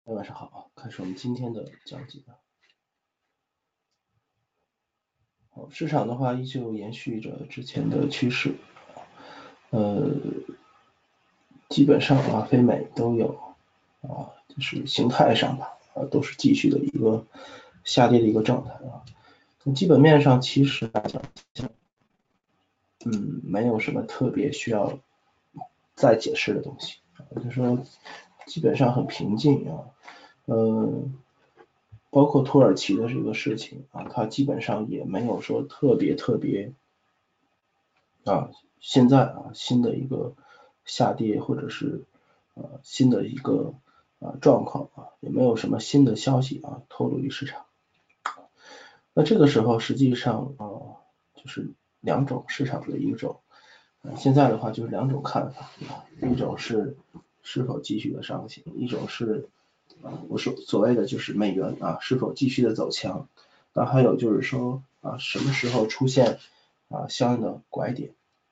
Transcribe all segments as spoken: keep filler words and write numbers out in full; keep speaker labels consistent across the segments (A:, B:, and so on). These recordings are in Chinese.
A: 晚上好啊，开始我们今天的讲解。好，市场的话依旧延续着之前的趋势，呃，基本上啊，非美都有啊，就是形态上吧，啊，都是继续的一个下跌的一个状态啊。从基本面上其实来讲，嗯，没有什么特别需要再解释的东西，就是说基本上很平静啊，呃，包括土耳其的这个事情啊，它基本上也没有说特别特别啊，现在啊新的一个下跌或者是呃新的一个啊状况啊，也没有什么新的消息啊透露于市场。那这个时候实际上啊就是两种市场的一种，呃现在的话就是两种看法啊，一种是是否继续的上行，一种是啊我说所谓的就是美元啊是否继续的走强，那还有就是说啊什么时候出现啊相应的拐点。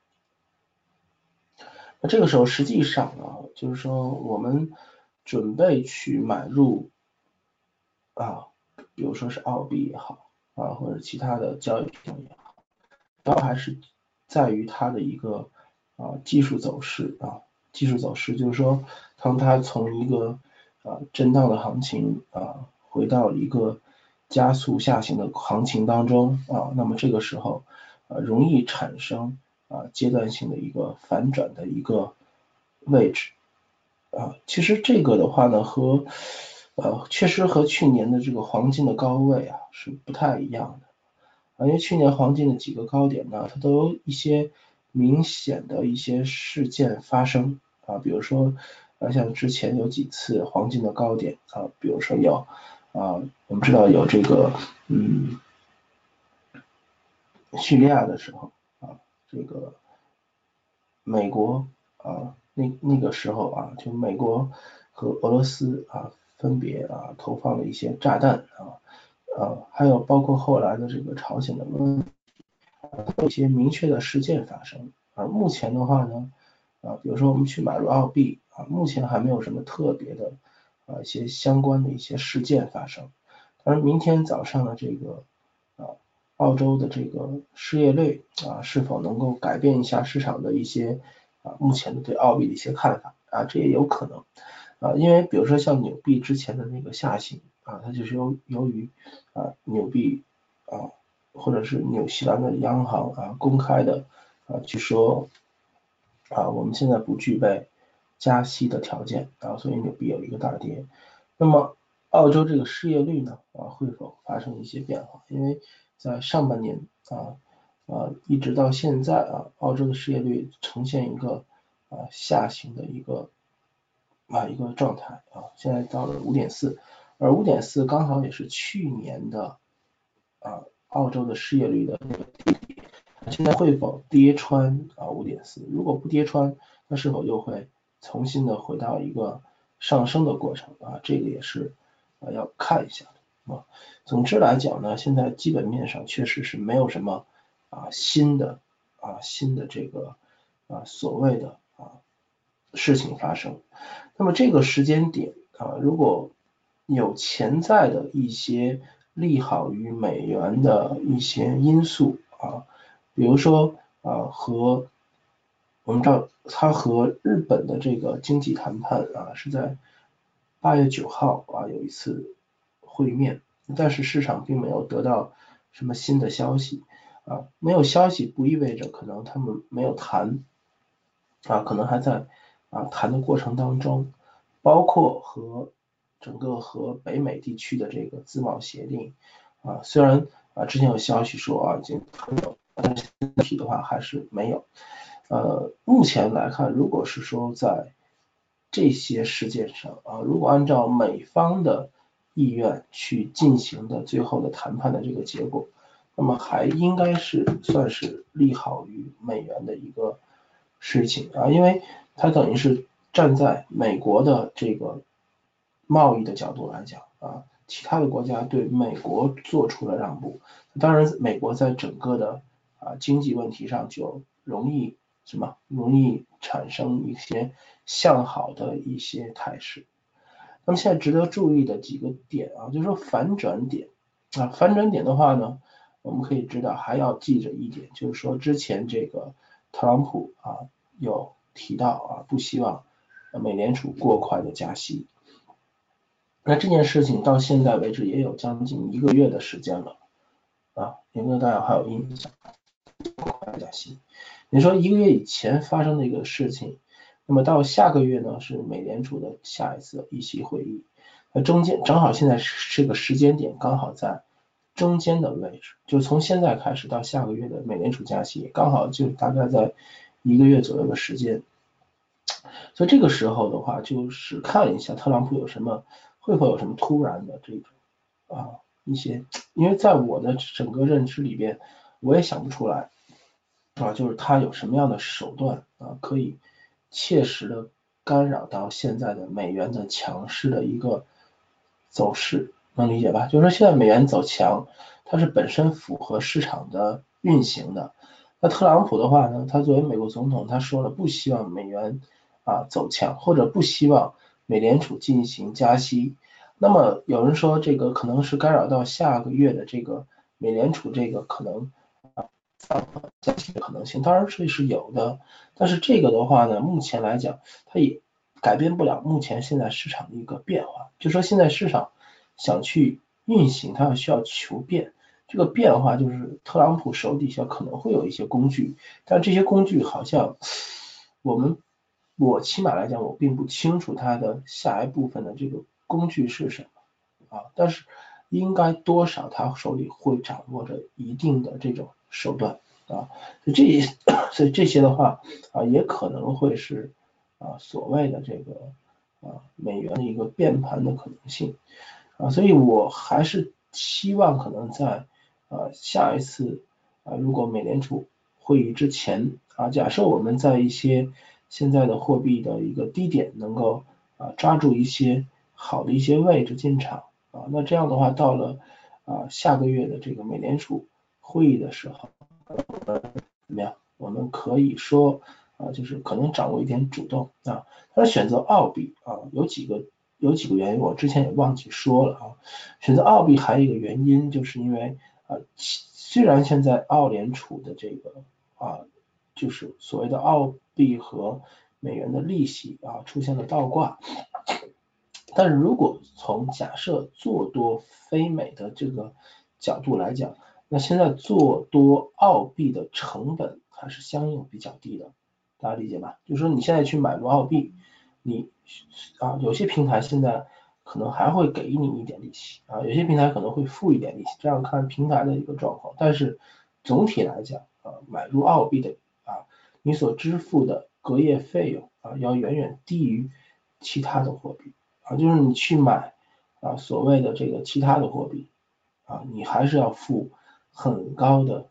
A: 那这个时候实际上啊，就是说我们准备去买入啊，比如说是澳币也好啊，或者其他的交易品也好，主要还是在于它的一个啊技术走势啊，技术走势就是说，当它从一个啊震荡的行情啊回到一个加速下行的行情当中啊，那么这个时候啊容易产生啊阶段性的一个反转的一个位置啊，其实这个的话呢和呃确实和去年的这个黄金的高位啊是不太一样的。啊，因为去年黄金的几个高点呢，它都有一些明显的一些事件发生啊，比如说啊，像之前有几次黄金的高点啊，比如说有啊，我们知道有这个嗯叙利亚的时候啊，这个美国啊那那个时候啊，就美国和俄罗斯啊分别啊投放了一些炸弹啊，呃，还有包括后来的这个朝鲜的问题。有一些明确的事件发生。而目前的话呢，啊，比如说我们去买入澳币啊，目前还没有什么特别的啊一些相关的一些事件发生。而明天早上的这个啊澳洲的这个失业率啊是否能够改变一下市场的一些啊目前的对澳币的一些看法啊，这也有可能啊，因为比如说像纽币之前的那个下行啊，它就是由由于啊纽币啊或者是纽西兰的央行啊公开的啊去说啊我们现在不具备加息的条件啊，所以纽币有一个大跌。那么澳洲这个失业率呢啊会否发生一些变化？因为在上半年啊啊一直到现在啊，澳洲的失业率呈现一个啊下行的一个啊一个状态啊，现在到了五点四，而五点四刚好也是去年的啊澳洲的失业率的那个低点，现在会否跌穿啊五点四？如果不跌穿，那是否又会重新的回到一个上升的过程啊？这个也是啊要看一下的啊。总之来讲呢，现在基本面上确实是没有什么啊新的啊新的这个啊所谓的啊事情发生。那么这个时间点啊，如果有潜在的一些利好于美元的一些因素啊，比如说啊和我们知道它和日本的这个经济谈判啊是在八月九号啊有一次会面，但是市场并没有得到什么新的消息啊，没有消息不意味着可能他们没有谈啊，可能还在啊谈的过程当中，包括和整个和北美地区的这个自贸协定啊，虽然啊之前有消息说啊已经谈有，但是具体的话还是没有。呃，目前来看，如果是说在这些事件上啊，如果按照美方的意愿去进行的最后的谈判的这个结果，那么还应该是算是利好于美元的一个事情啊，因为它等于是站在美国的这个贸易的角度来讲啊，其他的国家对美国做出了让步，当然美国在整个的啊经济问题上就容易什么容易产生一些向好的一些态势。 那么现在值得注意的几个点啊，就是说反转点啊，反转点的话呢，我们可以知道还要记着一点，就是说之前这个特朗普啊有提到啊，不希望美联储过快的加息。那这件事情到现在为止也有将近一个月的时间了啊，有没有大家还有印象？加息，你说一个月以前发生的一个事情，那么到下个月呢是美联储的下一次议息会议，那中间正好现在这个时间点刚好在中间的位置，就从现在开始到下个月的美联储加息，刚好就大概在一个月左右的时间。所以这个时候的话，就是看一下特朗普有什么，会否有什么突然的这种啊一些，因为在我的整个认知里边，我也想不出来啊，就是他有什么样的手段啊，可以切实的干扰到现在的美元的强势的一个走势，能理解吧？就是说现在美元走强，它是本身符合市场的运行的。那特朗普的话呢，他作为美国总统，他说了不希望美元啊走强，或者不希望美联储进行加息。那么有人说这个可能是干扰到下个月的这个美联储这个可能加息的可能性，当然这是有的，但是这个的话呢，目前来讲，它也改变不了目前现在市场的一个变化，就说现在市场想去运行，它要需要求变，这个变化就是特朗普手底下可能会有一些工具，但这些工具好像我们我起码来讲，我并不清楚它的下一部分的这个工具是什么啊，但是应该多少他手里会掌握着一定的这种手段啊，所以这所以这些的话啊，也可能会是啊所谓的这个啊美元的一个变盘的可能性啊，所以我还是希望可能在啊下一次啊如果美联储会议之前啊，假设我们在一些现在的货币的一个低点能够啊抓住一些好的一些位置进场啊，那这样的话到了啊下个月的这个美联储会议的时候，怎么样？我们可以说啊，就是可能掌握一点主动啊。他选择澳币啊，有几个有几个原因，我之前也忘记说了啊。选择澳币还有一个原因，就是因为啊，虽然现在澳联储的这个啊，就是所谓的澳币和美元的利息啊出现了倒挂，但是如果从假设做多非美的这个角度来讲，那现在做多澳币的成本还是相应比较低的，大家理解吧？就是说你现在去买入澳币，你啊有些平台现在可能还会给你一点利息啊，有些平台可能会付一点利息，这样看平台的一个状况。但是总体来讲啊，买入澳币的啊，你所支付的隔夜费用啊，要远远低于其他的货币。啊，就是你去买啊所谓的这个其他的货币啊，你还是要付很高的，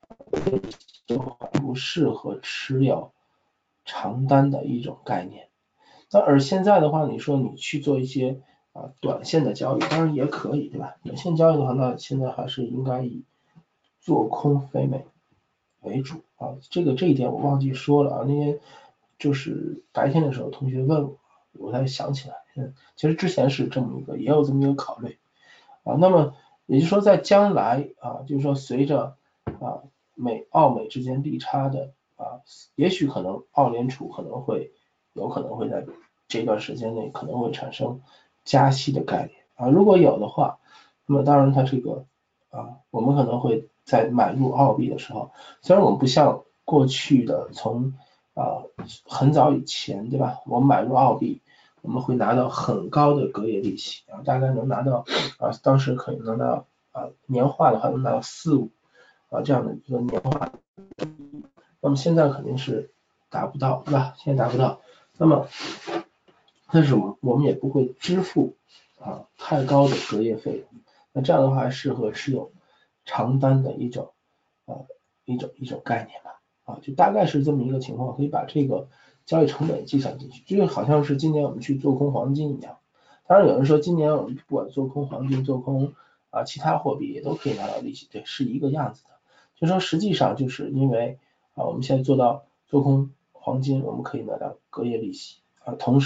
A: 不适合持有长单的一种概念。那而现在的话，你说你去做一些啊短线的交易，当然也可以，对吧？短线交易的话，那现在还是应该以做空非美为主啊。这个这一点我忘记说了啊，那天就是白天的时候同学问我，我才想起来，嗯，其实之前是这么一个，也有这么一个考虑啊。那么也就是说，在将来啊，就是说随着啊美澳美之间利差的啊，也许可能澳联储可能会有可能会在这段时间内可能会产生加息的概念啊，如果有的话，那么当然它这个啊，我们可能会在买入澳币的时候，虽然我们不像过去的从啊很早以前对吧，我们买入澳币。我们会拿到很高的隔夜利息啊，大概能拿到啊，当时可以能拿到啊年化的话能拿到四五啊这样的一个年化，那么现在肯定是达不到，对吧？现在达不到，那么但是我们我们也不会支付啊太高的隔夜费用，那这样的话适合持有长单的一种啊一种一种概念吧，啊就大概是这么一个情况，可以把这个交易成本计算进去，就好像是今年我们去做空黄金一样。当然有人说今年我们不管做空黄金、做空啊其他货币也都可以拿到利息，对，是一个样子的。就说实际上就是因为啊我们现在做到做空黄金，我们可以拿到隔夜利息啊，同时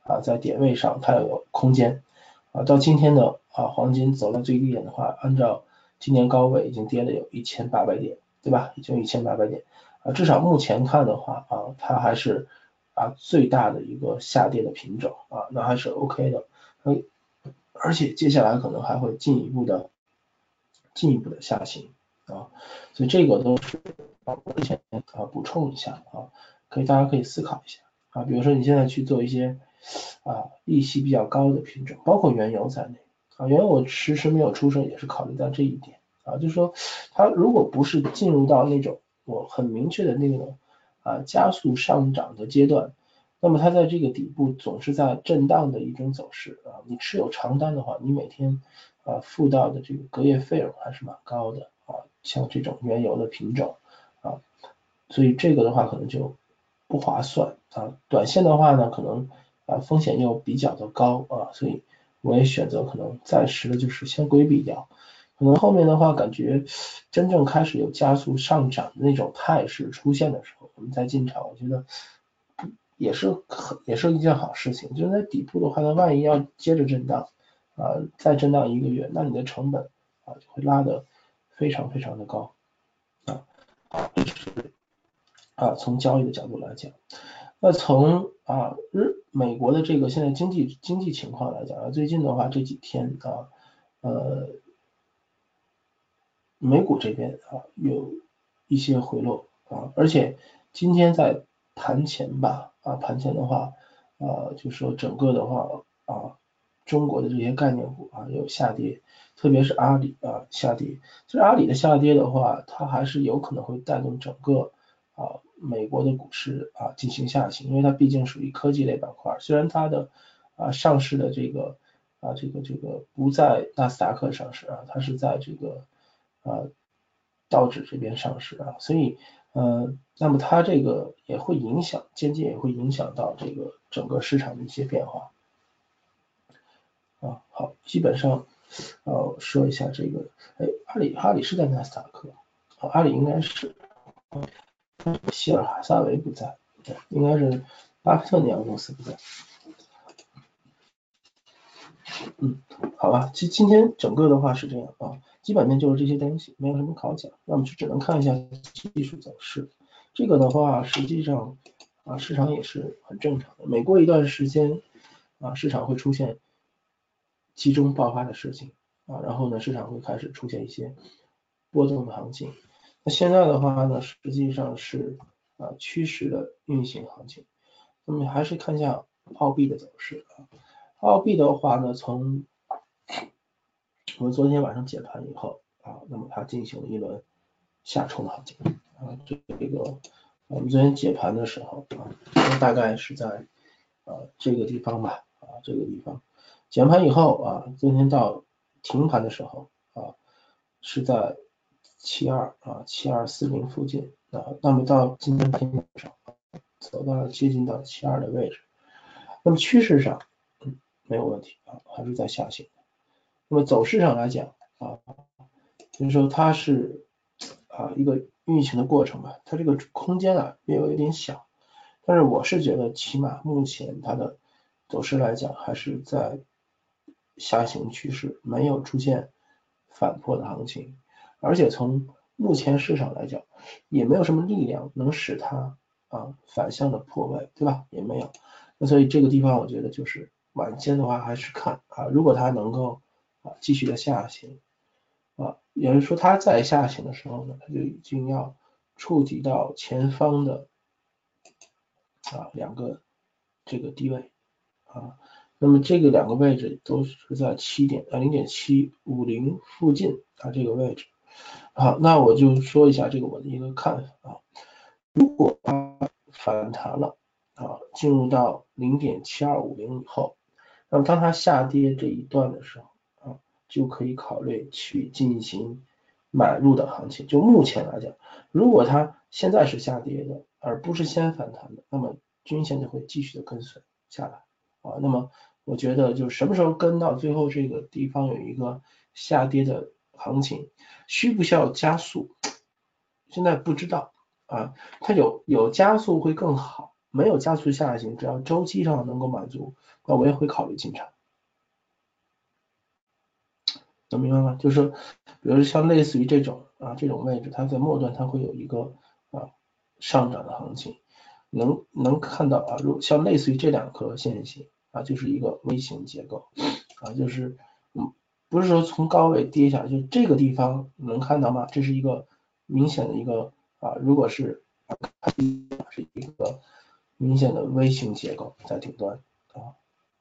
A: 啊，在点位上它要有空间啊。到今天的啊黄金走到最低点的话，按照今年高位已经跌了有一千八百点，对吧？已经有一千八百点啊，至少目前看的话啊，它还是啊最大的一个下跌的品种啊，那还是 OK 的。嗯，而且接下来可能还会进一步的进一步的下行啊，所以这个都是啊我之前啊补充一下啊，可以大家可以思考一下啊，比如说你现在去做一些啊利息比较高的品种，包括原油在内啊，原油我迟迟没有出手也是考虑到这一点啊，就是说它如果不是进入到那种我很明确的那种啊加速上涨的阶段，那么它在这个底部总是在震荡的一种走势啊，你持有长单的话，你每天啊付到的这个隔夜费用还是蛮高的啊，像这种原油的品种啊，所以这个的话可能就不划算啊。短线的话呢，可能啊风险又比较的高啊，所以我也选择可能暂时的就是先规避掉。可能后面的话，感觉真正开始有加速上涨的那种态势出现的时候，我们再进场，我觉得也是很也是一件好事情。就是在底部的话，它万一要接着震荡啊，再震荡一个月，那你的成本啊就会拉得非常非常的高啊。啊，从交易的角度来讲，那从啊日美国的这个现在经济经济情况来讲啊，最近的话这几天啊，呃，美股这边啊有一些回落啊，而且今天在盘前吧啊盘前的话啊，就说整个的话啊，中国的这些概念股啊有下跌，特别是阿里啊下跌。其实阿里的下跌的话，它还是有可能会带动整个啊美国的股市啊进行下行，因为它毕竟属于科技类板块，虽然它的啊上市的这个啊这个这个不在纳斯达克上市啊，它是在这个啊道指这边上市啊，所以呃那么它这个也会影响，间接也会影响到这个整个市场的一些变化啊。好，基本上呃说一下这个，哎，阿里阿里是在纳斯达克，啊阿里应该是希尔哈萨维不在，对，应该是巴菲特那家公司不在。嗯，好吧，今今天整个的话是这样啊，基本面就是这些东西，没有什么好讲，那么就只能看一下技术走势。这个的话，实际上啊，市场也是很正常的。每过一段时间啊，市场会出现集中爆发的事情啊，然后呢，市场会开始出现一些波动的行情。那现在的话呢，实际上是啊趋势的运行行情。那么还是看一下澳币的走势啊。澳币的话呢，从我们昨天晚上解盘以后啊，那么它进行了一轮下冲行情啊，这个我们昨天解盘的时候啊，大概是在啊这个地方吧啊这个地方解盘以后啊，今天到停盘的时候啊是在七二啊七二四零附近啊，那么到今天平盘上走到了接近到七二的位置，那么趋势上嗯没有问题啊，还是在下行。那么走势上来讲啊，就是说它是啊一个运行的过程吧，它这个空间啊略有一点小，但是我是觉得起码目前它的走势来讲还是在下行趋势，没有出现反破的行情，而且从目前市场来讲，也没有什么力量能使它啊反向的破位，对吧？也没有，那所以这个地方我觉得就是晚间的话还是看啊，如果它能够啊继续的下行。啊，也就是说它在下行的时候呢，它就已经要触及到前方的啊两个这个低位啊，那么这个两个位置都是在七点啊零点七五零附近啊这个位置。好，那我就说一下这个我的一个看法啊，如果它反弹了啊，进入到零点七二五零以后，那么当它下跌这一段的时候啊，就可以考虑去进行买入的行情。就目前来讲，如果它现在是下跌的，而不是先反弹的，那么均线就会继续的跟随下来啊。那么我觉得就什么时候跟到最后这个地方有一个下跌的行情，需不需要加速，现在不知道啊。它有有加速会更好没有加速下行，只要周期上能够满足，那我也会考虑进场。能明白吗？就是比如像类似于这种啊这种位置，它在末端它会有一个啊上涨的行情，能能看到啊，如像类似于这两颗线型啊，就是一个微型结构啊，就是嗯不是说从高位跌下，就是这个地方能看到吗？这是一个明显的一个啊，如果是啊是一个明显的微型结构在顶端啊，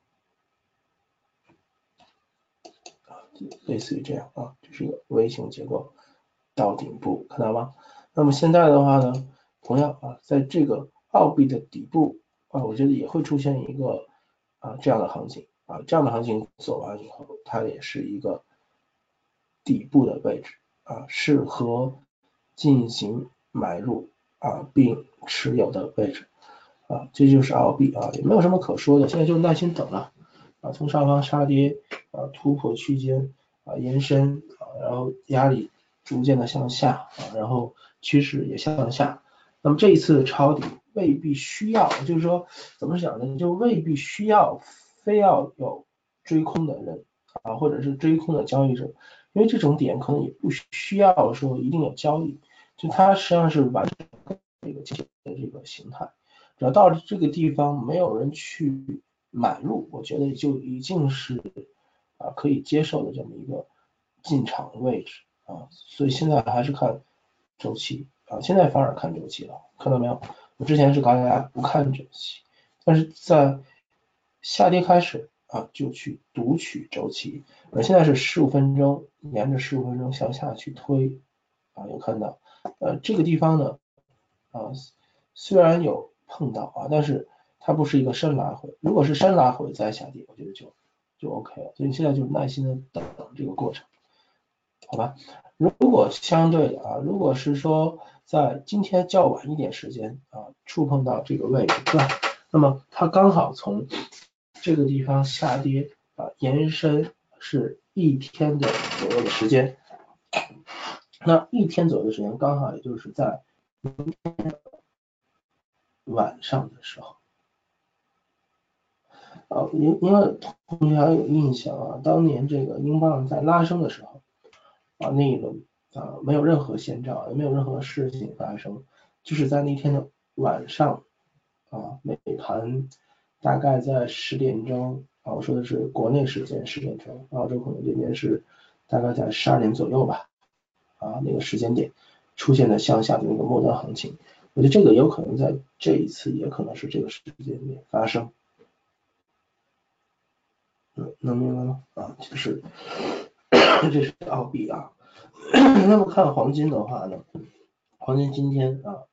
A: 类似于这样啊，这是一个微型结构到顶部，看到吗？那么现在的话呢，同样啊，在这个澳币的底部啊，我觉得也会出现一个啊这样的行情啊，这样的行情走完以后，它也是一个底部的位置啊，适合进行买入啊并持有的位置啊，这就是澳币啊，也没有什么可说的，现在就耐心等了啊，从上方杀跌啊突破区间啊延伸啊，然后压力逐渐的向下啊，然后趋势也向下，那么这一次抄底未必需要，就是说怎么讲呢，就未必需要非要有追空的人啊，或者是追空的交易者，因为这种点可能也不需要说一定有交易，就它实际上是完成这个的这个形态，只要到了这个地方没有人去买入，我觉得就已经是啊可以接受的这么一个进场位置啊，所以现在还是看周期啊，现在反而看周期了，看到没有？我之前是告诉大家不看周期，但是在下跌开始啊就去读取周期，而现在是十五分钟，沿着十五分钟向下去推啊，有看到呃这个地方呢啊虽然有碰到啊，但是它不是一个深拉回，如果是深拉回再下跌，我觉得就就 OK 了，所以现在就耐心的等这个过程。好吧，如果相对的啊，如果是说在今天较晚一点时间啊，触碰到这个位置，对吧？那么它刚好从这个地方下跌啊，延伸是一天的左右的时间，那一天左右的时间刚好也就是在晚上的时候啊，因因为同学还有印象啊，当年这个英镑在拉升的时候。啊，那一轮啊没有任何先兆，也没有任何事情发生，就是在那天的晚上啊，美盘大概在十点钟啊，我说的是国内时间十点钟，澳洲可能这边是大概在十二点左右吧，啊那个时间点出现了向下的那个末端行情，我觉得这个有可能在这一次也可能是这个时间点发生，嗯，能明白吗？啊，就是这是澳币啊。那么看黄金的话呢，黄金今天啊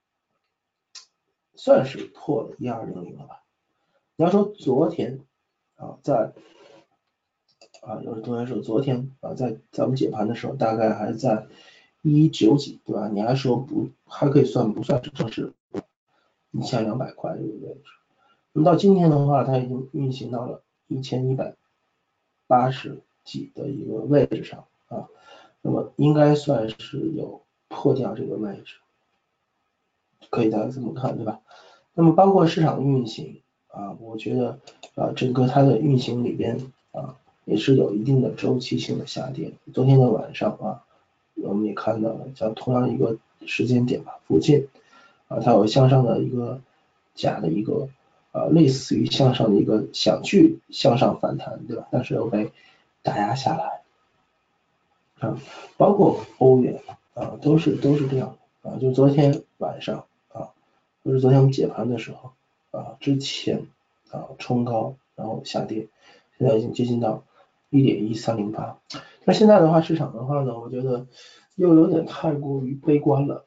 A: 算是破了一二零零了吧？你要说昨天啊，在啊有的同学说昨天啊在咱们解盘的时候大概还在一九几对吧？你还说不还可以算不算是正式一千两百块这个位置？那么到今天的话，它已经运行到了一千一百八十几的一个位置上啊，那么应该算是有破掉这个位置。可以大家这么看，对吧？那么包括市场的运行啊，我觉得啊，整个它的运行里边啊，也是有一定的周期性的下跌。昨天的晚上啊，我们也看到了，在同样一个时间点吧附近啊，它有向上的一个假的一个啊，类似于向上的一个想去向上反弹，对吧？但是又被打压下来啊，包括欧元啊，都是都是这样啊，就昨天晚上。就是昨天我们解盘的时候啊，之前啊冲高，然后下跌，现在已经接近到一点一三零八。那现在的话，市场的话呢，我觉得又有点太过于悲观了，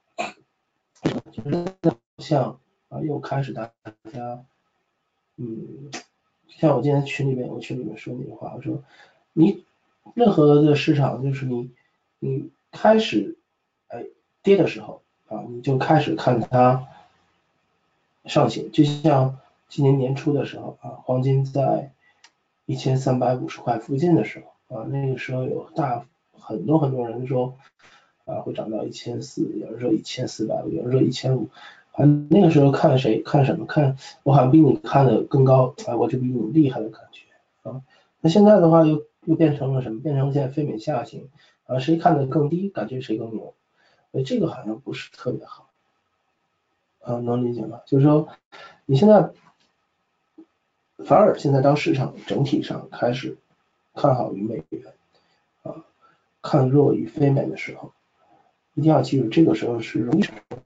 A: 就是像啊又开始大家嗯，像我今天群里面，我群里面说那句话，我说你任何的市场，就是你你开始哎跌的时候啊，你就开始看它。上行，就像今年年初的时候啊，黄金在一千三百五十块附近的时候啊，那个时候有大很多很多人说啊会涨到一千四，有人说一千四百，有人说一千五啊，那个时候看谁看什么看，我好像比你看的更高，啊，我就比你厉害的感觉啊。那现在的话又又变成了什么？变成现在非美下行啊，谁看的更低，感觉谁更牛。所以这个好像不是特别好啊，能理解吗？就是说你现在反而现在当市场整体上开始看好于美元啊，看弱于非美的时候，一定要记住，这个时候是容易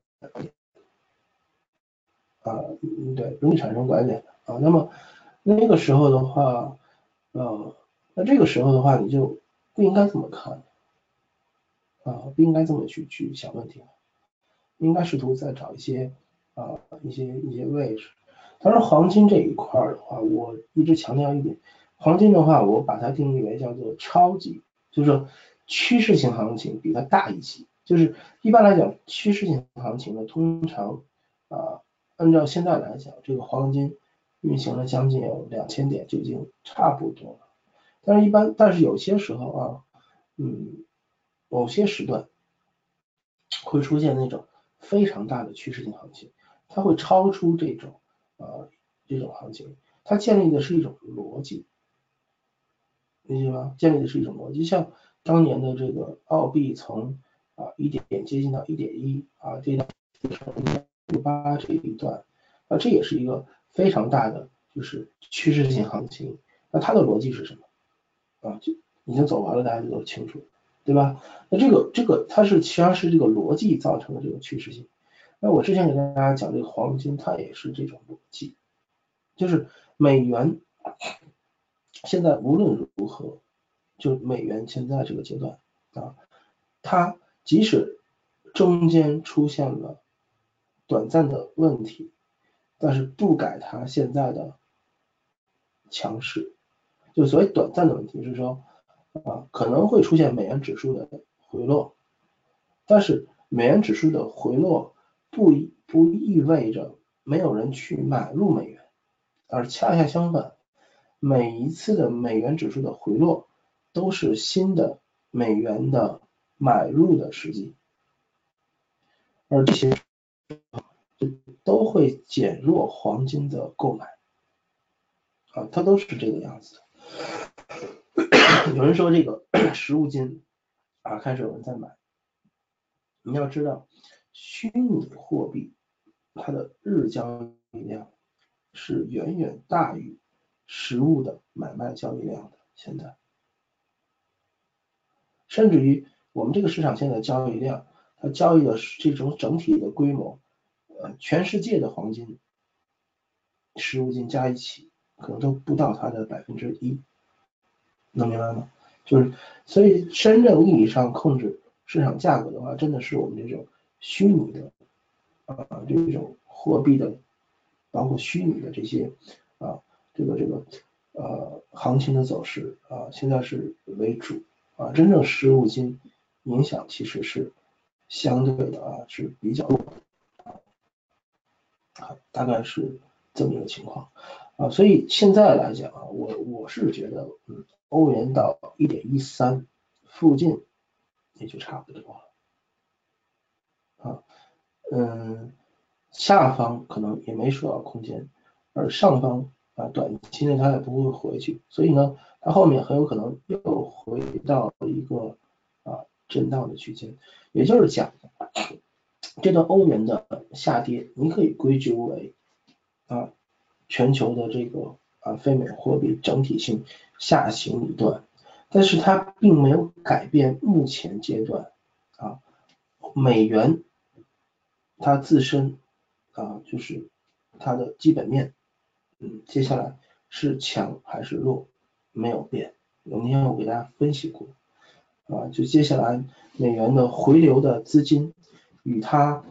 A: 啊，嗯，对，容易产生拐点的啊。那么那个时候的话，呃，那这个时候的话，你就不应该这么看啊，不应该这么去去想问题，应该试图再找一些啊一些一些位置。当然，黄金这一块的话，我一直强调一点，黄金的话，我把它定义为叫做超级，就是说趋势性行情比它大一级。就是一般来讲，趋势性行情呢，通常啊，按照现在来讲，这个黄金运行了将近有两千点就已经差不多了。但是，一般，但是有些时候啊，嗯，某些时段会出现那种非常大的趋势性行情，它会超出这种呃这种行情，它建立的是一种逻辑，理解吗？建立的是一种逻辑，像当年的这个澳币从啊一点接近到一点一啊，这到六八这一段，啊这也是一个非常大的就是趋势性行情，那它的逻辑是什么？啊，就已经走完了，大家就都清楚，对吧？那这个这个它是实际上是这个逻辑造成的这个趋势性。那我之前给大家讲这个黄金，它也是这种逻辑，就是美元现在无论如何，就美元现在这个阶段啊，它即使中间出现了短暂的问题，但是不改它现在的强势。就所谓短暂的问题是说，啊，可能会出现美元指数的回落，但是美元指数的回落不不意味着没有人去买入美元，而恰恰相反，每一次的美元指数的回落都是新的美元的买入的时机，而这些都会减弱黄金的购买啊，它都是这个样子的。有人说这个实物金啊，开始有人在买，你要知道，虚拟货币它的日交易量是远远大于实物的买卖交易量的。现在，甚至于我们这个市场现在交易量，它交易的这种整体的规模，呃，全世界的黄金、实物金加一起，可能都不到它的百分之一，能明白吗？就是，所以真正意义上控制市场价格的话，真的是我们这种虚拟的啊这种货币的，包括虚拟的这些啊这个这个呃行情的走势啊，现在是为主啊，真正实物金影响其实是相对的啊是比较弱的啊，大概是这么一个情况啊，所以现在来讲啊，我我是觉得嗯欧元到一点一三附近也就差不多了啊，嗯。下方可能也没说到空间，而上方啊短期内它也不会回去，所以呢，它后面很有可能又回到一个啊震荡的区间，也就是讲，这段欧元的下跌，你可以归咎为啊全球的这个啊非美货币整体性下行一段，但是它并没有改变目前阶段啊美元它自身啊，就是它的基本面，嗯，接下来是强还是弱，没有变。那天我给大家分析过，啊，就接下来美元的回流的资金与它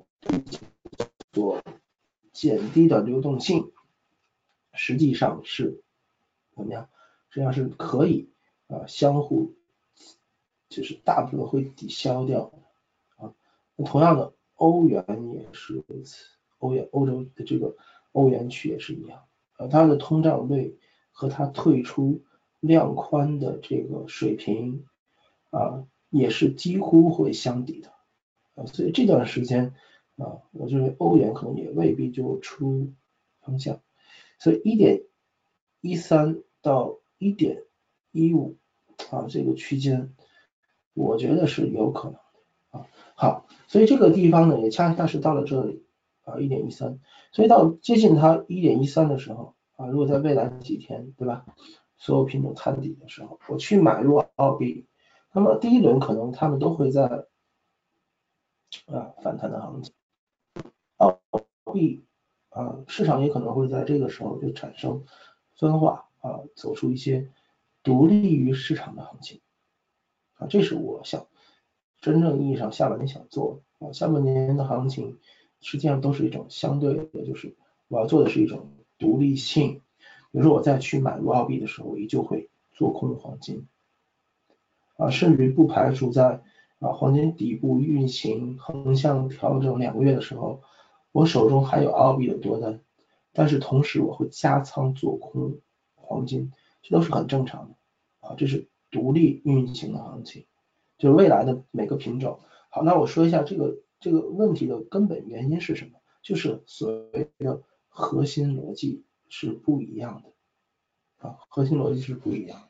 A: 所减低的流动性，实际上是怎么样？实际上是可以啊相互，就是大部分会抵消掉的啊。那同样的，欧元也是如此，欧元欧洲的这个欧元区也是一样，呃，它的通胀率和它退出量宽的这个水平啊，也是几乎会相抵的啊，所以这段时间啊，我认为欧元可能也未必就出方向，所以一点一三到一点一五啊这个区间，我觉得是有可能的啊。好，所以这个地方呢也恰恰是到了这里啊一点一三，所以到接近它一点一三的时候啊，如果在未来几天对吧，所有品种探底的时候，我去买入澳币，那么第一轮可能他们都会在啊反弹的行情。澳币啊，市场也可能会在这个时候就产生分化啊，走出一些独立于市场的行情啊，这是我想真正意义上下半年想做的啊，下半年的行情实际上都是一种相对的，就是我要做的是一种独立性，比如说我在去买入澳币的时候，我依旧会做空黄金啊，甚至于不排除在啊黄金底部运行横向调整两个月的时候，我手中还有澳币的多单，但是同时我会加仓做空黄金，这都是很正常的啊，这是独立运行的行情，就是未来的每个品种。好，那我说一下这个这个问题的根本原因是什么？就是所谓的核心逻辑是不一样的啊，核心逻辑是不一样的。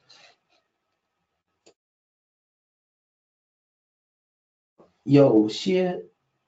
A: 有些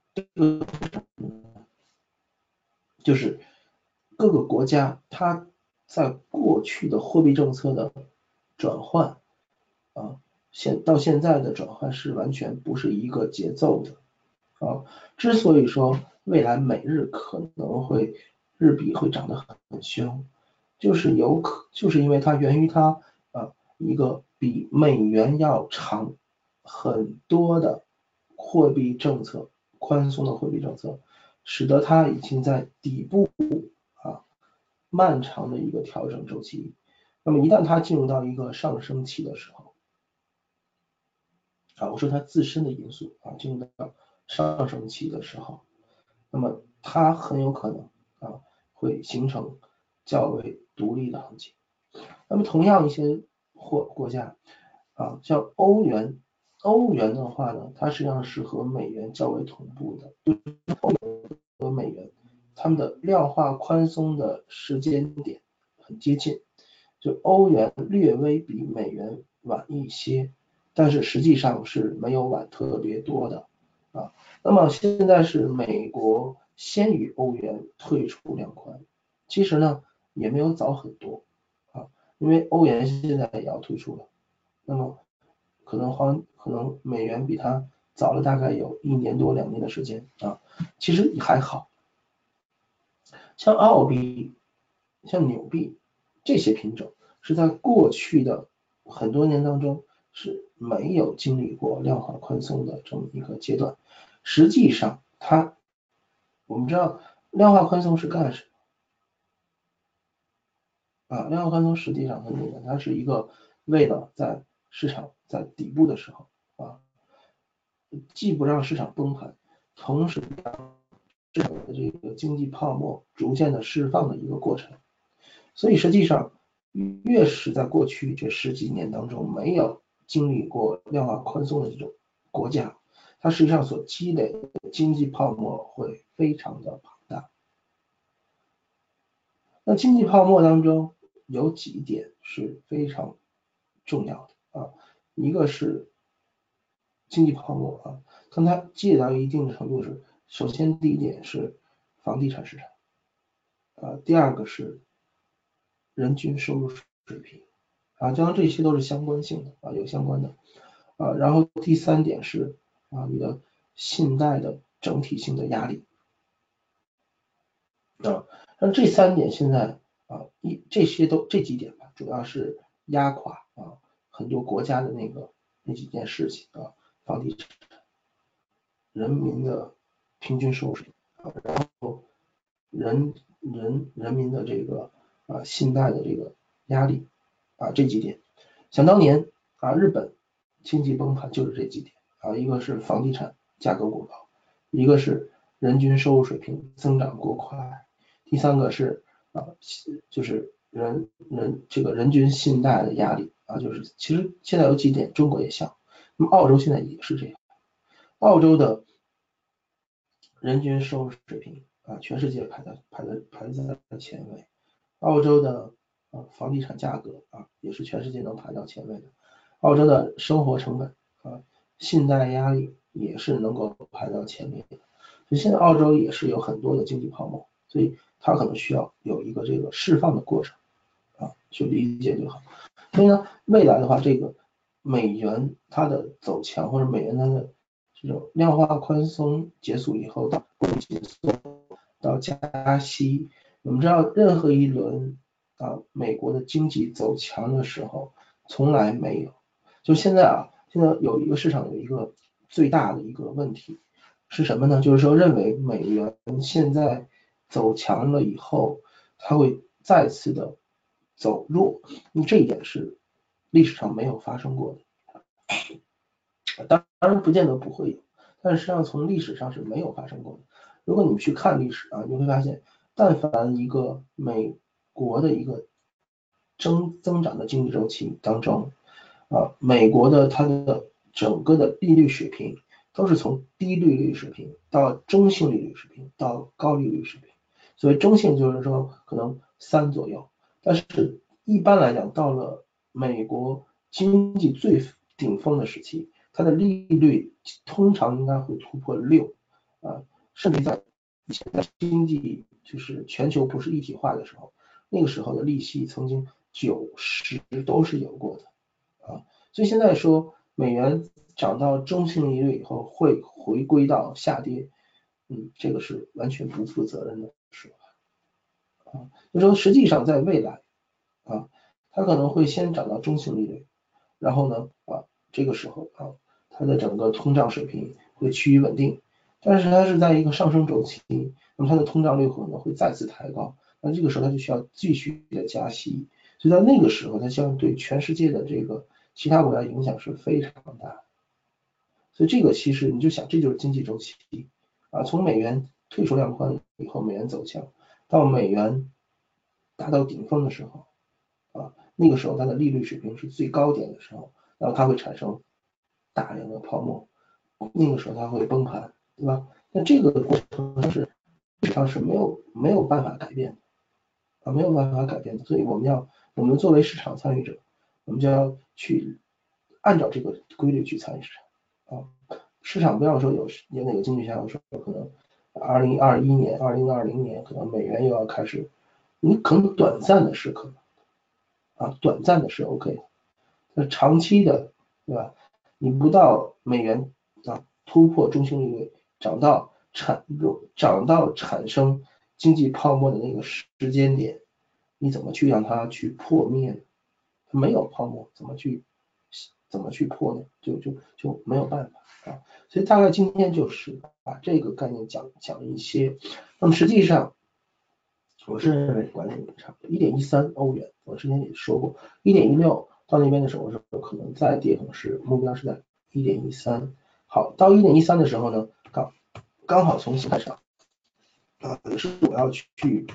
A: 就是各个国家它在过去的货币政策的转换啊，现到现在的转换是完全不是一个节奏的啊。之所以说未来美日可能会日币会涨得很凶，就是有可就是因为它源于它啊一个比美元要长很多的货币政策，宽松的货币政策，使得它已经在底部啊漫长的一个调整周期。那么一旦它进入到一个上升期的时候，啊，我说它自身的因素啊进入到上升期的时候，那么它很有可能啊会形成较为独立的行情。那么同样一些或国家啊，像欧元，欧元的话呢，它实际上是和美元较为同步的，和美元它们的量化宽松的时间点很接近，就欧元略微比美元晚一些，但是实际上是没有晚特别多的啊。那么现在是美国先于欧元退出量宽，其实呢也没有早很多啊，因为欧元现在也要退出了，那么可能黄可能美元比它早了大概有一年多两年的时间啊，其实还好。像澳币、像纽币这些品种是在过去的很多年当中是没有经历过量化宽松的这么一个阶段。实际上，它我们知道量化宽松是干什么啊？量化宽松实际上很简单，它是一个为了在市场在底部的时候啊，既不让市场崩盘，同时市场的这个经济泡沫逐渐的释放的一个过程。所以实际上，越是在过去这十几年当中没有经历过量化宽松的这种国家，它实际上所积累的经济泡沫会非常的庞大。那经济泡沫当中有几点是非常重要的啊，一个是经济泡沫啊，当它积累到一定的程度时，首先第一点是房地产市场啊，第二个是人均收入水平啊，当然这些都是相关性的啊，有相关的啊。然后第三点是啊，你的信贷的整体性的压力啊。那这三点现在啊，一这些都这几点吧，主要是压垮啊很多国家的那个那几件事情啊，房地产、人民的平均收入水平啊，然后人人人民的这个啊信贷的这个压力啊这几点。想当年啊，日本经济崩盘就是这几点啊，一个是房地产价格过高，一个是人均收入水平增长过快，第三个是啊，就是人人这个人均信贷的压力啊，就是其实现在有几点中国也像，那么澳洲现在也是这样，澳洲的人均收入水平啊，全世界排在排在排在前位。澳洲的呃房地产价格啊，也是全世界能排到前位的。澳洲的生活成本啊，信贷压力也是能够排到前面的。所以现在澳洲也是有很多的经济泡沫，所以它可能需要有一个这个释放的过程啊，去理解就好。所以呢，未来的话，这个美元它的走强，或者美元它的这种量化宽松结束以后到结束到加息，我们知道任何一轮啊美国的经济走强的时候，从来没有。就现在啊，现在有一个市场有一个最大的一个问题是什么呢？就是说认为美元现在走强了以后，它会再次的走弱，这一点是历史上没有发生过的。当然不见得不会有，但实际上从历史上是没有发生过的。如果你去看历史啊，你会发现，但凡一个美国的一个增增长的经济周期当中，啊，美国的它的整个的利率水平都是从低利率水平到中性利率水平到高利率水平。所谓中性就是说可能三左右，但是一般来讲，到了美国经济最顶峰的时期，它的利率通常应该会突破六啊，甚至在以前在经济就是全球不是一体化的时候，那个时候的利息曾经九十都是有过的。啊，所以现在说美元涨到中性利率以后会回归到下跌，嗯，这个是完全不负责任的说法啊。就说实际上在未来啊，它可能会先涨到中性利率，然后呢啊，这个时候啊，它的整个通胀水平会趋于稳定，但是它是在一个上升周期，那么它的通胀率可能会再次抬高，那这个时候它就需要继续的加息，所以在那个时候，它将对全世界的这个其他国家影响是非常大的。所以这个其实你就想，这就是经济周期啊，从美元退出量宽以后，美元走强，到美元达到顶峰的时候啊，那个时候它的利率水平是最高点的时候，然后它会产生大量的泡沫，那个时候它会崩盘，对吧？那这个过程是市场是没有没有办法改变的啊，没有办法改变的，所以我们要我们作为市场参与者，我们就要去按照这个规律去参与市场啊。市场不要说有有哪个经济学家说可能二零二一年、二零二零年可能美元又要开始，你可能短暂的是可能啊，短暂的是 OK 的，那长期的，对吧？你不到美元啊突破中性利率，涨到产涨到产生经济泡沫的那个时间点，你怎么去让它去破灭呢？它没有泡沫，怎么去怎么去破呢？就就就没有办法啊。所以大概今天就是把这个概念讲讲一些。那么实际上，我是认为管理差不多一点一三欧元，我之前也说过，一点一六到那边的时候，我说可能再跌，可能是目标是在一点一三。好，到一点一三的时候呢，刚刚好从形态上啊，也是我要去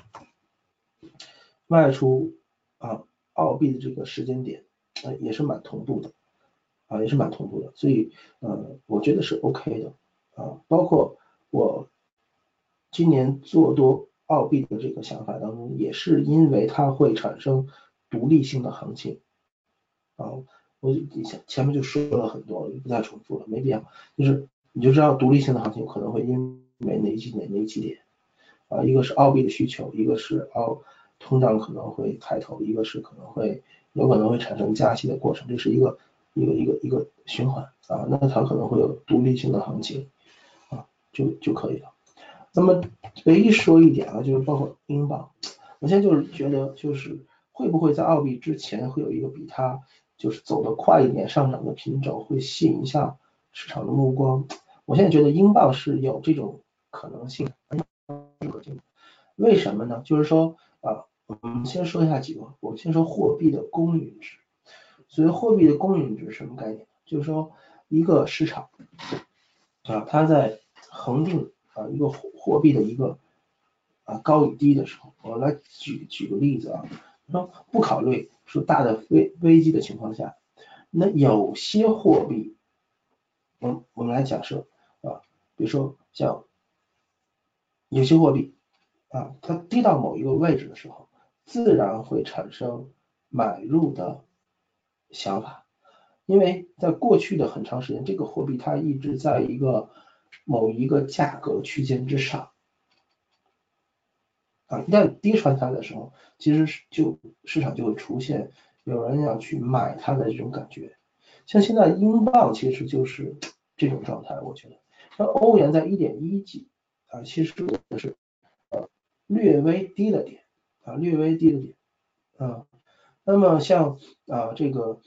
A: 卖出啊澳币的这个时间点，啊也是蛮同步的啊，也是蛮同步的，所以呃，我觉得是 OK 的啊，包括我今年做多澳币的这个想法当中，也是因为它会产生独立性的行情啊，我前前面就说了很多，我就不再重复了，没必要，就是你就知道独立性的行情可能会因为哪几点哪几点啊，一个是澳币的需求，一个是澳通胀可能会抬头，一个是可能会有可能会产生加息的过程，这是一个一个一个一个循环啊，那它可能会有独立性的行情啊，就就可以了。那么唯一说一点啊，就是包括英镑，我现在就是觉得就是会不会在澳币之前会有一个比它就是走得快一点上涨的品种，会吸引一下市场的目光。我现在觉得英镑是有这种可能性，为什么呢？就是说啊，我们先说一下几个，我们先说货币的公允值。所谓货币的公允值什么概念？就是说一个市场啊，它在恒定啊一个货货币的一个啊高与低的时候，我来举举个例子啊，说不考虑说大的危危机的情况下，那有些货币，我们我们来假设啊，比如说像有些货币啊，它低到某一个位置的时候，自然会产生买入的想法，因为在过去的很长时间，这个货币它一直在一个某一个价格区间之上啊，一旦跌穿它的时候，其实是就市场就会出现有人要去买它的这种感觉。像现在英镑其实就是这种状态，我觉得。像欧元在一点一几啊，其实是略微低了点啊，略微低了点啊。那么像啊这个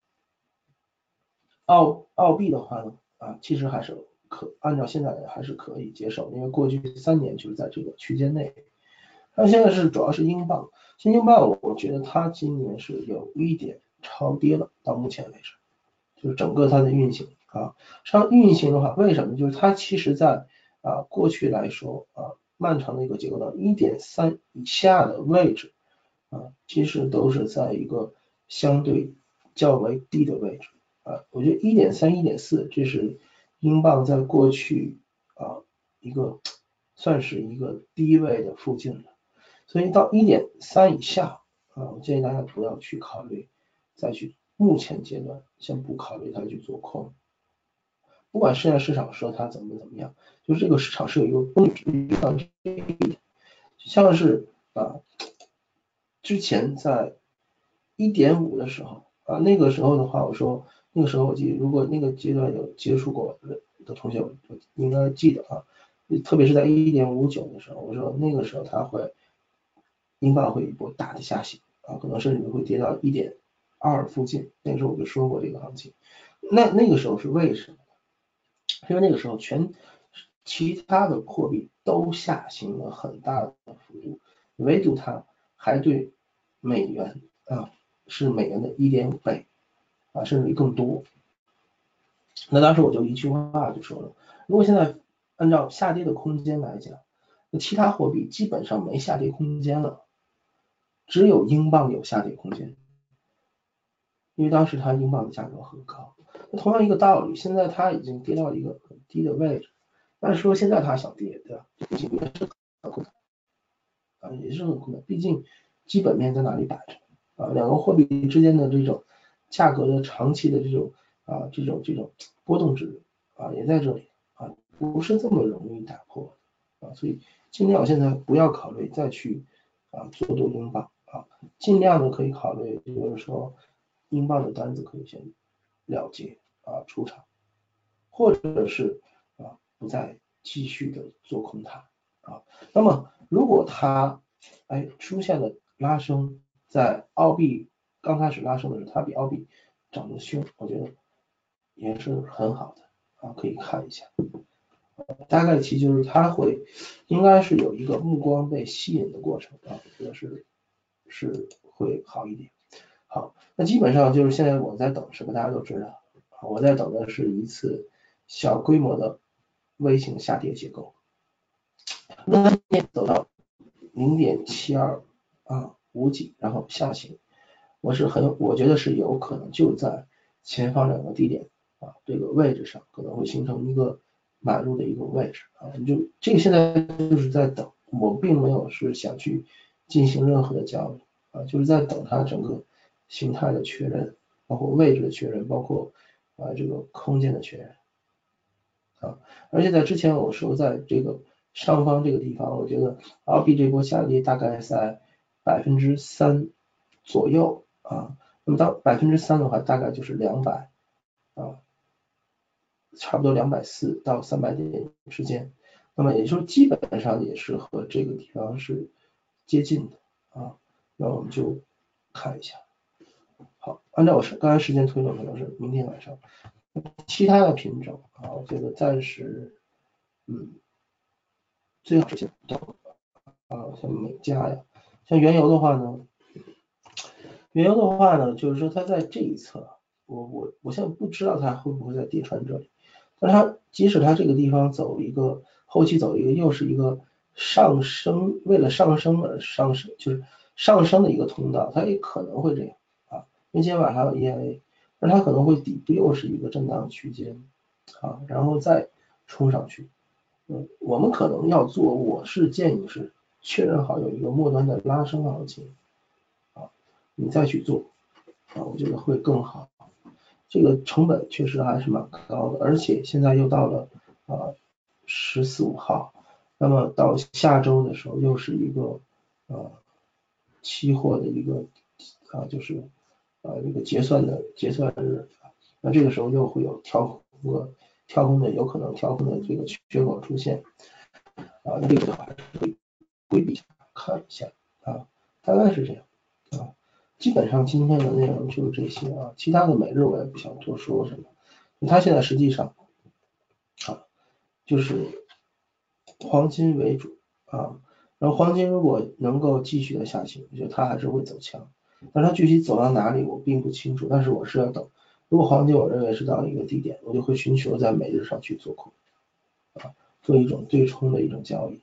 A: 澳澳币的话呢啊，其实还是可按照现在还是可以接受，因为过去三年就是在这个区间内。那现在是主要是英镑，新英镑我觉得它今年是有一点超跌了，到目前为止，就是整个它的运行啊，上运行的话，为什么？就是它其实在啊过去来说啊，漫长的一个结构当中，一点三以下的位置啊，其实都是在一个相对较为低的位置啊，我觉得一点三、一点四，这是英镑在过去啊一个算是一个低位的附近的。所以到一点三以下啊，我建议大家不要去考虑再去目前阶段先不考虑它去做空，不管现在市场说它怎么怎么样，就是这个市场是有一个崩值，像是啊之前在一点五的时候啊，那个时候的话，我说那个时候我记得，如果那个阶段有接触过的同学，我应该记得啊，特别是在一点五九的时候，我说那个时候它会英镑会一波大的下行啊，可能甚至会跌到一点二附近。那个时候我就说过这个行情。那那个时候是为什么？因为那个时候全其他的货币都下行了很大的幅度，唯独它还对美元啊是美元的一点五倍啊，甚至于更多。那当时我就一句话就说了，如果现在按照下跌的空间来讲，那其他货币基本上没下跌空间了。只有英镑有下跌空间，因为当时它英镑的价格很高。那同样一个道理，现在它已经跌到一个很低的位置，但是说现在它想跌，对吧？也是很困难啊，也是很困难。毕竟基本面在哪里摆着啊？两个货币之间的这种价格的长期的这种啊这种这种波动值啊也在这里啊，不是这么容易打破啊，所以尽量现在不要考虑再去啊做多英镑。啊，尽量的可以考虑，就是说英镑的单子可以先了结啊出场，或者是啊不再继续的做空它啊。那么如果它哎出现了拉升，在澳币刚开始拉升的时候，它比澳币涨得凶，我觉得也是很好的啊，可以看一下。大概其就是它会应该是有一个目光被吸引的过程啊，我觉得是是会好一点。好，那基本上就是现在我在等什么，大家都知道，我在等的是一次小规模的微型下跌结构，那走到零点七二啊五几，然后下行，我是很我觉得是有可能就在前方两个低点啊这个位置上可能会形成一个买入的一个位置啊，你就这个现在就是在等，我并没有是想去进行任何的交易啊，就是在等它整个形态的确认，包括位置的确认，包括啊这个空间的确认啊，而且在之前我说在这个上方这个地方，我觉得澳币这波下跌大概在百分之三左右啊，那么到百分之三的话，大概就是两百啊，差不多两百四到三百点之间，那么也就是基本上也是和这个地方是接近的啊，那我们就看一下。好，按照我是刚才时间推论，可能是明天晚上。其他的品种啊，我觉得暂时，嗯，最好是先啊，像美加呀，像原油的话呢，原油的话呢，就是说它在这一侧，我我我现在不知道它会不会再跌穿这里，但它即使它这个地方走一个后期走一个又是一个上升，为了上升而上升，就是上升的一个通道，它也可能会这样啊，因为今天晚上还有 E M A， 那它可能会底部又是一个震荡区间啊，然后再冲上去。 嗯，我们可能要做，我是建议是确认好有一个末端的拉升行情啊，你再去做啊，我觉得会更好。这个成本确实还是蛮高的，而且现在又到了啊十四五号，那么到下周的时候又是一个呃期货的一个啊就是啊一个结算的结算日，那这个时候又会有跳空的跳空的有可能跳空的这个缺口出现啊，那这个的话会规避一下看一下啊，大概是这样啊。基本上今天的内容就是这些啊，其他的每日我也不想多说什么。它现在实际上啊，就是黄金为主啊，然后黄金如果能够继续的下行，我觉得它还是会走强，但是它具体走到哪里我并不清楚，但是我是要等。如果黄金我认为是到一个低点，我就会寻求在每日上去做空啊，做一种对冲的一种交易。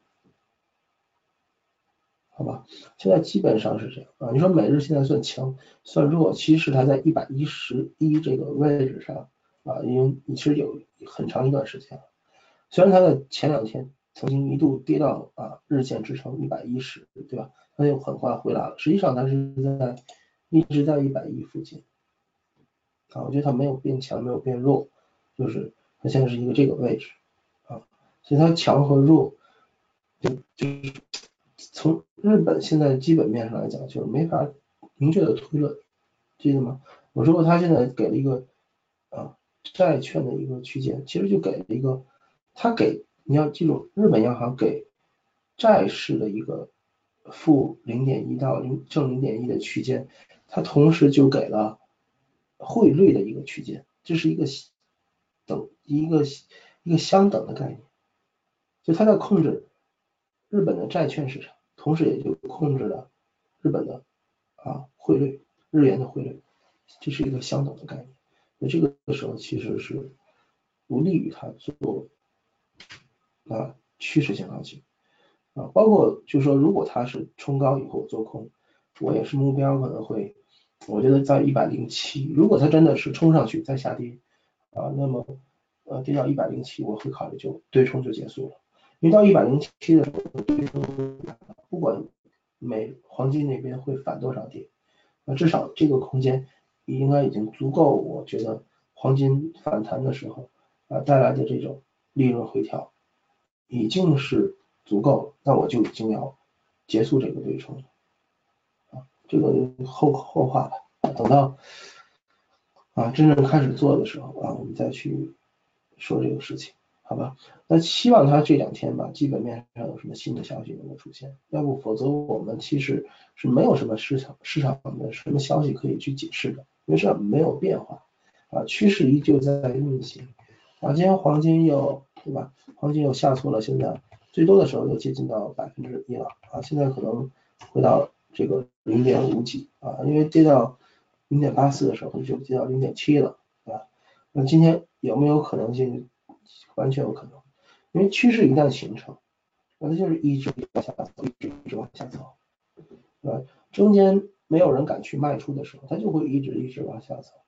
A: 好吧，现在基本上是这样啊。你说每日现在算强算弱，其实它在一百一十一这个位置上啊，已经其实有很长一段时间了。虽然它的前两天曾经一度跌到啊日线支撑一百一十，对吧？它又很快回来了。实际上它是在一直在一百一附近啊，我觉得它没有变强，没有变弱，就是它现在是一个这个位置啊，所以它强和弱就就是从日本现在基本面上来讲，就是没法明确的推论，记得吗？我说过，他现在给了一个啊债券的一个区间，其实就给了一个，他给你要记住，日本央行给债市的一个负零点一到零正零点一的区间，它同时就给了汇率的一个区间，这是一个等一个一个相等的概念，就它在控制日本的债券市场，同时也就控制了日本的啊汇率，日元的汇率，这是一个相等的概念。那这个时候其实是不利于它做啊趋势性行情啊，包括就是说，如果它是冲高以后做空，我也是目标可能会，我觉得在一百零七，如果它真的是冲上去再下跌啊，那么呃跌到一百零七，我会考虑就对冲就结束了，因为到一百零七的时候，不管美黄金那边会反多少跌，那至少这个空间应该已经足够，我觉得黄金反弹的时候啊带来的这种利润回调已经是足够了，那我就已经要结束这个对冲了啊，这个后后话吧，等到啊真正开始做的时候啊，我们再去说这个事情，好吧？那希望它这两天吧，基本面上有什么新的消息能够出现，要不否则我们其实是没有什么市场市场的什么消息可以去解释的，因为市场没有变化啊，趋势依旧在运行啊。今天黄金又对吧？黄金又下挫了，现在最多的时候又接近到百分之一了啊，现在可能回到这个零点五几啊，因为跌到零点八四的时候就跌到零点七了，对吧？那今天有没有可能性？完全有可能，因为趋势一旦形成，那它就是一直往下走，一直一直往下走，对吧？中间没有人敢去卖出的时候，它就会一直一直往下走，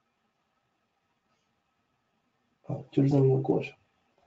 A: 啊，就是这么一个过程，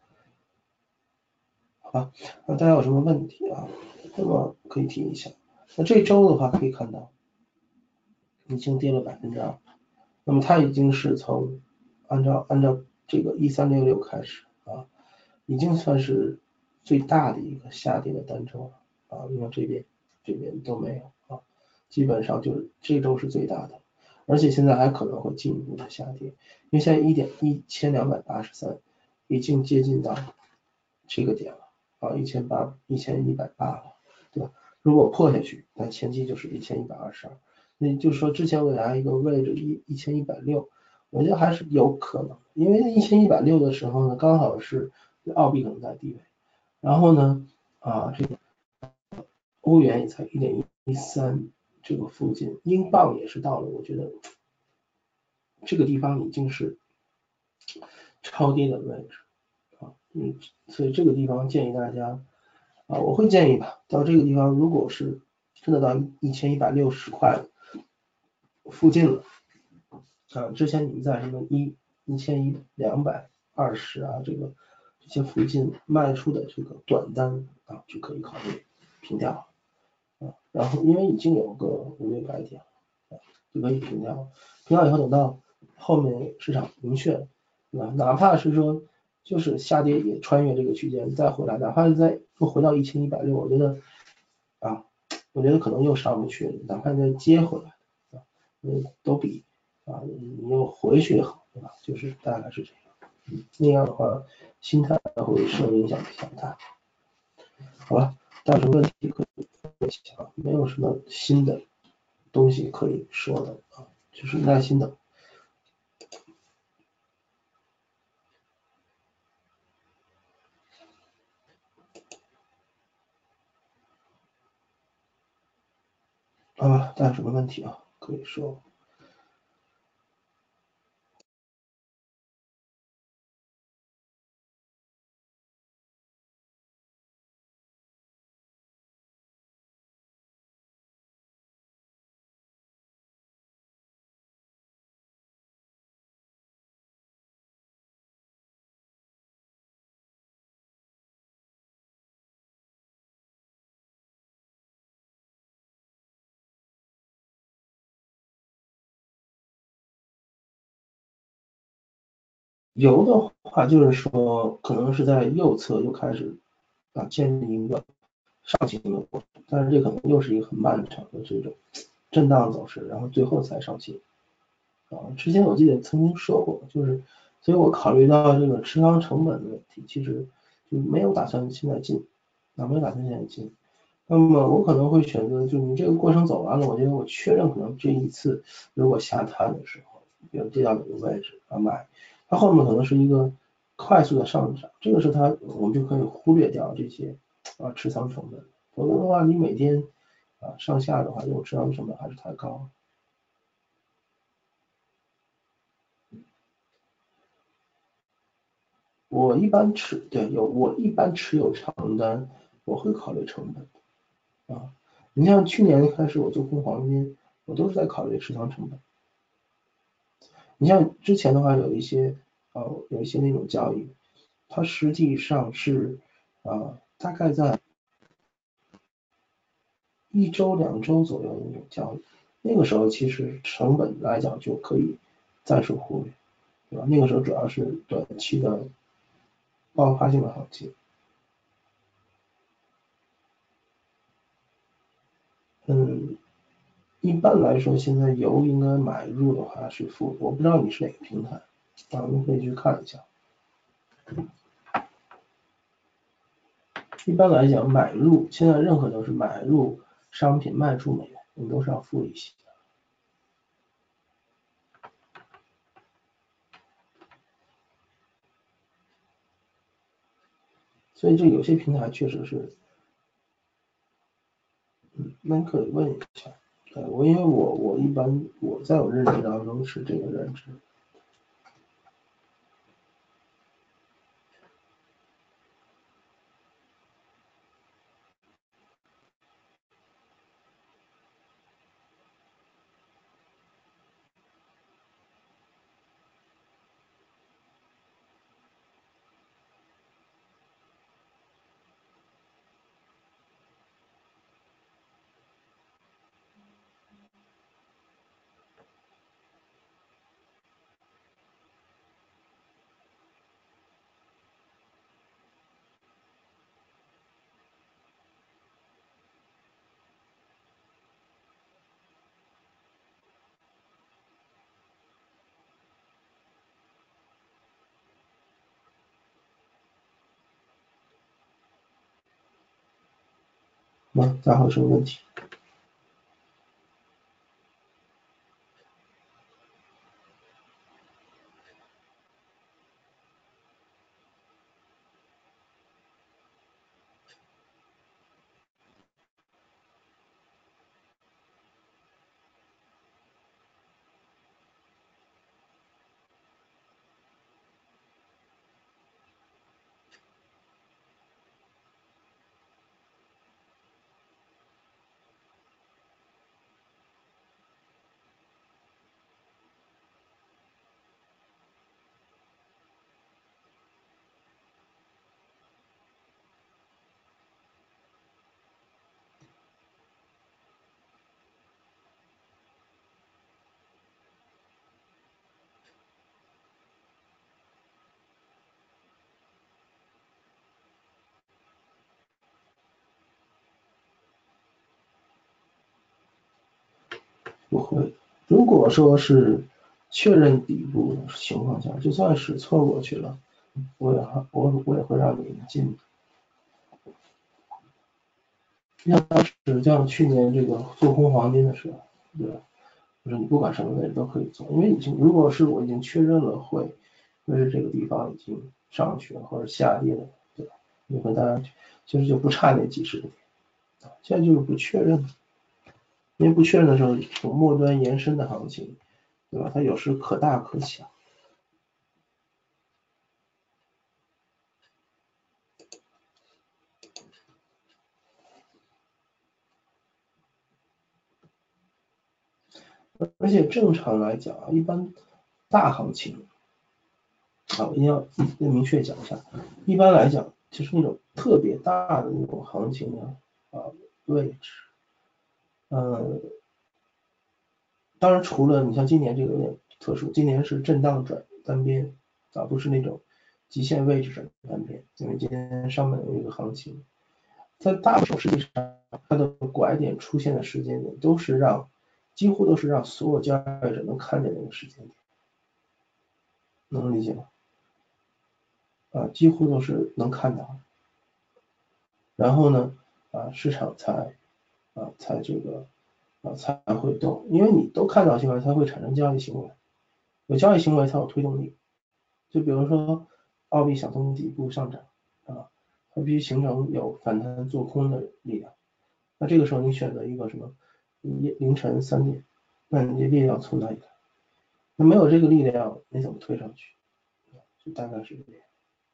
A: 好吧？那大家有什么问题啊？那么可以提一下。那这周的话可以看到，已经跌了百分之二，那么它已经是从按照按照这个一三六六开始啊，已经算是最大的一个下跌的单周了啊，你看这边这边都没有啊，基本上就是这周是最大的，而且现在还可能会进一步的下跌，因为现在一点一千两百八十三已经接近到这个点了啊，一千八一千一百八了，对吧？如果破下去，那前期就是一千一百二十二。那就是说之前我给大家一个位置一一千一百六，我觉得还是有可能，因为一千一百六的时候呢，刚好是澳币可能在低位，然后呢啊这个欧元也在一点一三这个附近，英镑也是到了，我觉得这个地方已经是超跌的位置啊，嗯，所以这个地方建议大家啊，我会建议吧，到这个地方如果是真的到一千一百六十块附近了。啊，之前你们在什么一一千一两百二十啊，这个这些附近卖出的这个短单啊，就可以考虑平掉啊。然后因为已经有个五六个 I D 了，啊，就可以平掉。平掉以后，等到后面市场明确，对吧？哪怕是说就是下跌也穿越这个区间再回来，哪怕是再又回到一千一百六，我觉得啊，我觉得可能又上不去，哪怕再接回来啊，嗯，都比啊你又回去也好，对吧？就是大概是这样。那样的话，心态会受影响比较大。好了，大什么问题可以分享，没有什么新的东西可以说的啊，就是耐心等。啊，大家有什么问题啊？可以说。油的话，就是说可能是在右侧又开始啊建立一个上行的过程，但是这可能又是一个很漫长的这种震荡走势，然后最后才上行。啊，之前我记得曾经说过，就是，所以我考虑到这个持仓成本的问题，其实就没有打算现在进，啊，没有打算现在进。那么我可能会选择，就你这个过程走完了，我觉得我确认可能这一次如果下探的时候，比如跌到哪个位置啊买，它后面可能是一个快速的上涨，这个时候它我们就可以忽略掉这些啊持仓成本，否则的话你每天啊上下的话，这种持仓成本还是太高了。我一般持，对，有，我一般持有长单，我会考虑成本啊。你像去年开始我做空黄金，我都是在考虑持仓成本。你像之前的话，有一些呃有一些那种交易，它实际上是呃大概在一周两周左右的那种交易，那个时候其实成本来讲就可以暂时忽略，对吧？那个时候主要是短期的爆发性的行情。嗯，一般来说，现在油应该买入的话是负，我不知道你是哪个平台，啊，我们可以去看一下。一般来讲，买入现在任何都是买入商品卖出美元，你都是要付利息的。所以这有些平台确实是，嗯，那你可以问一下。呃，我因为我我一般我在我认知当中是这个认知。那大家还有什么问题？ 不会。如果说是确认底部的情况下，就算是错过去了，我也我我也会让你进。像当时像去年这个做空黄金的时候，对吧？就是你不管什么位置都可以做，因为已经如果是我已经确认了会，会是这个地方已经上去了或者下跌了，对吧？你和大家其实就不差那几十个点，现在就是不确认，因为不确认的时候，这种末端延伸的行情，对吧？它有时可大可小。而且正常来讲啊，一般大行情啊，我一定要明确讲一下，一般来讲，就是那种特别大的那种行情的啊位置，呃，当然除了你像今年这个有点特殊，今年是震荡转单边啊，不是那种极限位置转单边，因为今天上面有一个行情，在大部分实际上它的拐点出现的时间点都是让几乎都是让所有交易者能看见那个时间点，能理解吗？啊，几乎都是能看到，然后呢，啊，市场才啊才这个啊才会动，因为你都看到情况下，才会产生交易行为，有交易行为才有推动力。就比如说，澳币想从底部上涨啊，它必须形成有反弹做空的力量。那这个时候你选择一个什么凌晨三点，那你这力量从哪里来？那没有这个力量，你怎么推上去？就大概是这样。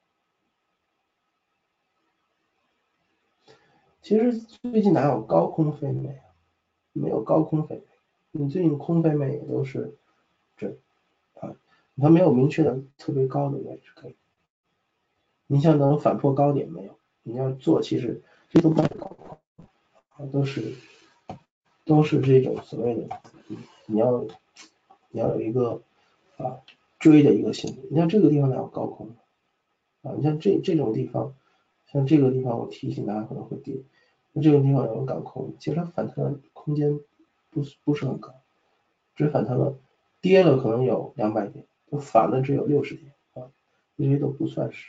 A: 其实最近哪有高空飞美啊？没有高空飞美，你最近空飞美也都是这啊，它没有明确的特别高的位置可以。你像能反破高点没有？你要做，其实这都不是高空啊，都是都是这种所谓的，你要你要有一个啊追的一个心理。你像这个地方哪有高空啊？你像这这种地方，像这个地方我提醒大家可能会跌，那这个地方有港空，其实它反弹的空间不是不是很高，只反弹了，跌了可能有两百点，就反了只有六十点啊，这些都不算是，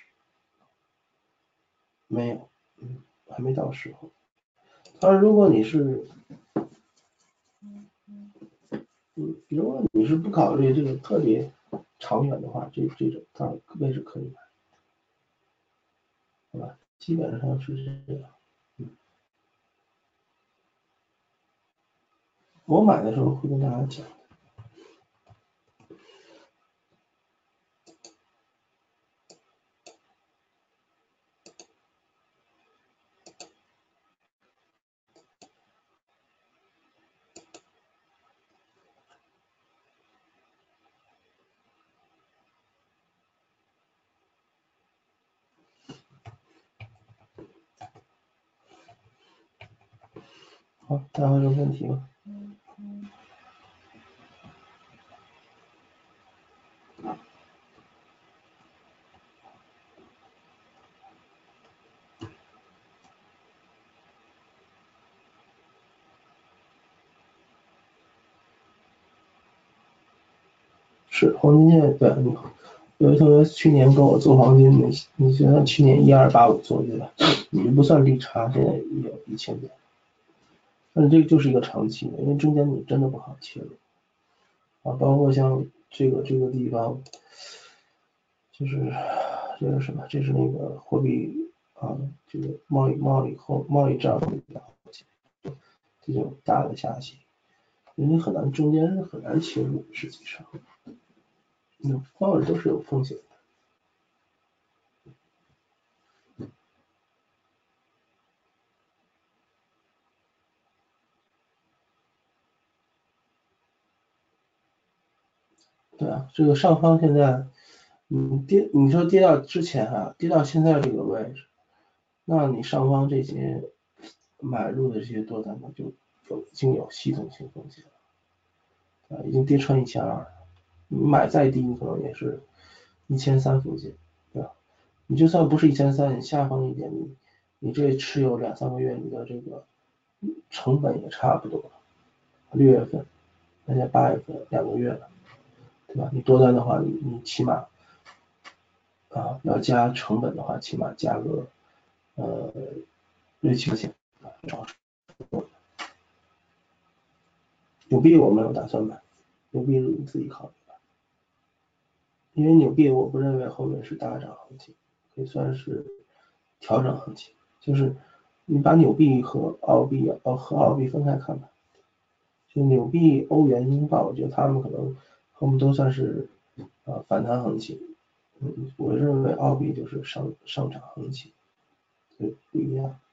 A: 没有，嗯，还没到时候。当然，如果你是，嗯，比如说你是不考虑这个特别长远的话，这这种当然位置可以买，好吧？基本上是这样。嗯，我买的时候会跟大家讲。好，大家有什么问题吗？是黄金现在对你好，有一同学去年跟我做黄金，你你觉得去年一二八五做对吧？你不算利差，现在也有一千点，但是这个就是一个长期的，因为中间你真的不好切入啊，包括像这个这个地方，就是这个什么，这是那个货币啊，这个贸易贸易后贸易账户这种大的下行，你很难中间是很难切入，实际上，那贸易都是有风险的。对啊，这个上方现在，嗯跌，你说跌到之前哈、啊，跌到现在这个位置，那你上方这些买入的这些多单呢，就有已经有系统性风险了，啊，已经跌穿一千二了，你买再低，你可能也是一千三附近，对吧？你就算不是一千三，你下方一点，你你这持有两三个月，你的这个成本也差不多，六月份。 那才八月份两个月了，对吧？你多单的话，你你起码啊要加成本的话，起码加个呃六七块钱啊，纽币我没有打算买，纽币你自己考虑吧，因为纽币我不认为后面是大涨行情，可以算是调整行情，就是你把纽币和澳币呃和澳币分开看吧，就纽币、欧元、英镑，我觉得他们可能后面都算是呃反弹行情，嗯，我认为澳币就是上上涨行情，所以不一样。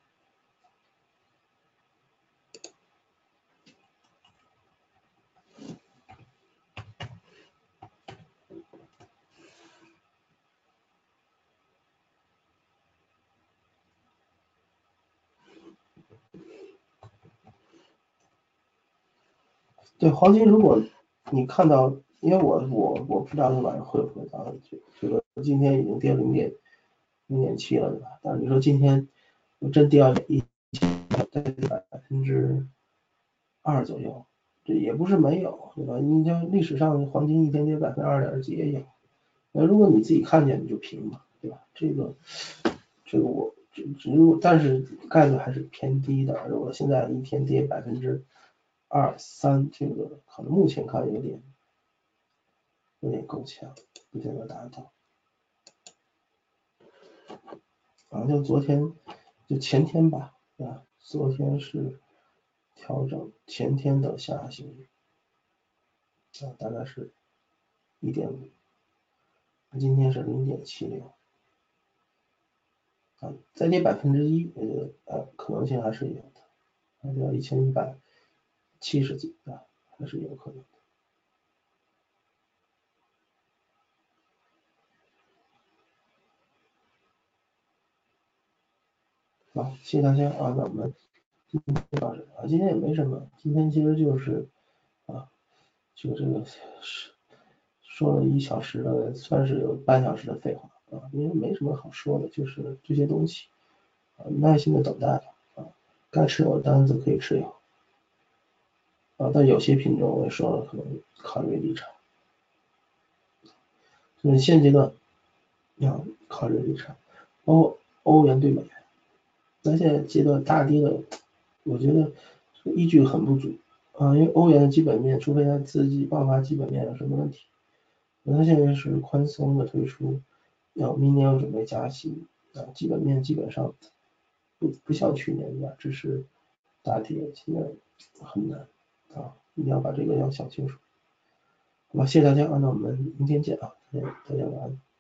A: 对，黄金如果你看到，因为我我我不知道它晚上会不会到，这这个今天已经跌零点零点七了，对吧？但是你说今天真跌到一再跌百分之二左右，这也不是没有，对吧？你像历史上黄金一天跌百分之二点几也有，那如果你自己看见你就平嘛，对吧？这个这个我只只有，但是概率还是偏低的。如果现在一天跌百分之二三，这个可能目前看有点有点够呛，不见得达到。反正就昨天就前天吧，对吧？昨天是调整，前天的下行啊，大概是一点五，今天是零点七六啊，再跌百分之一，我觉得呃可能性还是有的，还要一千一百七十几啊，还是有可能的。好，谢谢大家啊，那我们今天就到这啊，今天也没什么，今天其实就是啊，就这个是说了一小时的，算是有半小时的废话啊，因为没什么好说的，就是这些东西啊，耐心的等待吧啊，该持有的单子可以持有啊，但有些品种我也说了，可能考虑离场，所以现阶段要考虑离场，包括欧元对美元，那现在阶段大跌的，我觉得依据很不足啊，因为欧元的基本面，除非它自己爆发基本面有什么问题，它现在是宽松的推出，要明年要准备加息啊，基本面基本上不不像去年一样，只是大跌，现在很难啊，一定要把这个要想清楚。好吧，谢谢大家啊，那我们明天见啊，大家大家晚安。